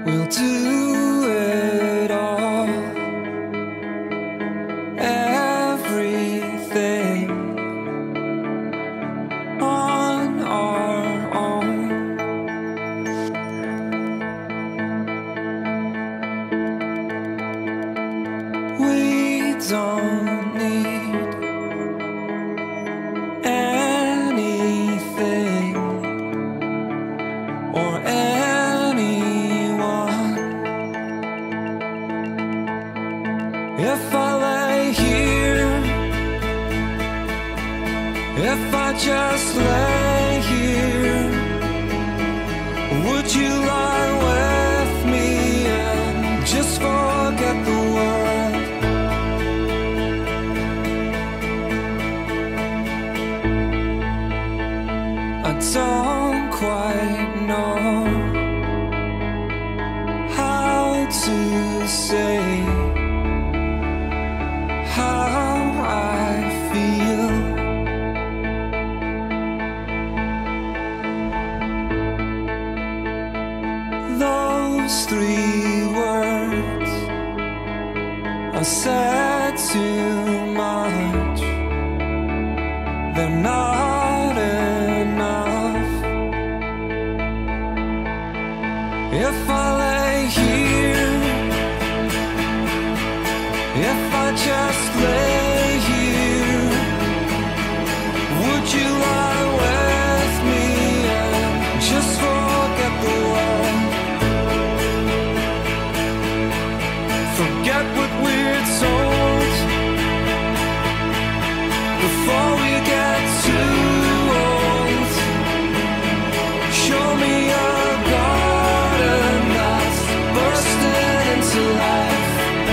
We'll do it all, everything on our own. We don't need anything or anyone. If I lay here, if I just lay here, would you lie with me and just forget the world? I don't quite know how to say how I feel. Those three words are said too much. They're not enough. If I lay here, if I just lay here, would you lie with me and just forget the world? Forget what we're told before we get too old. Show me a garden that's bursting into life.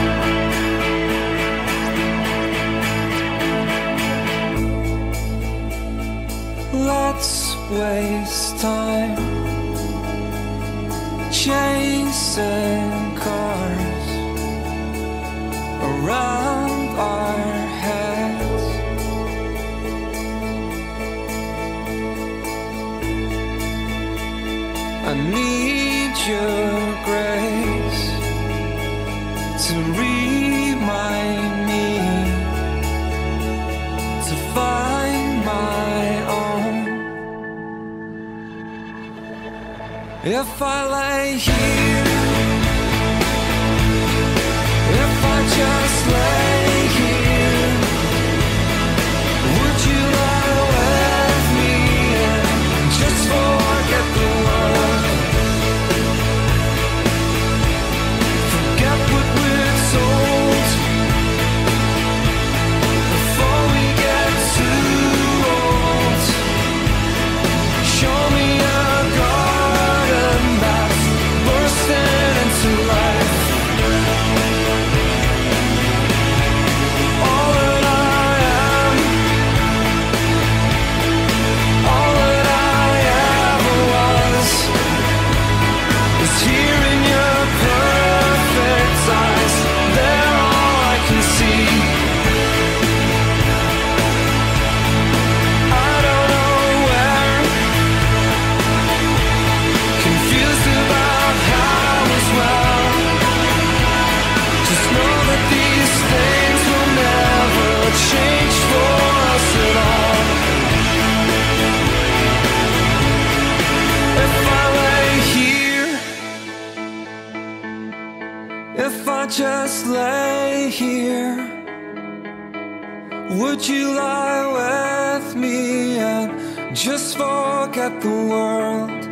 Let's waste time chasing cars around our heads. I need your grace to remind me to find my own. If I lay here, if I just lay here, would you lie with me and just forget the world? Forget what we're told before we get too old. Show me a garden that's bursting into life. All that I am, all that I ever was, is here in your perfect eyes. They're all I can see. I don't know where, confused about how as well. Just know that these things will never change for us at all. If I lay here, if I just lay here, would you lie with me and just forget the world?